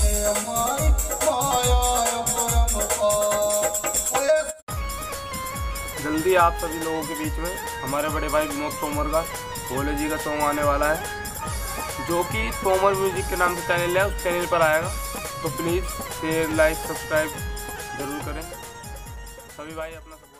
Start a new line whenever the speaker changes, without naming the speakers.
जल्दी आप सभी लोगों के बीच में हमारे बड़े भाई विनोद तोमर का भोले जी का सॉन्ग आने वाला है, जो कि तोमर म्यूजिक के नाम से चैनल है, उस चैनल पर आएगा। तो प्लीज़ शेयर, लाइक, सब्सक्राइब ज़रूर करें। सभी भाई अपना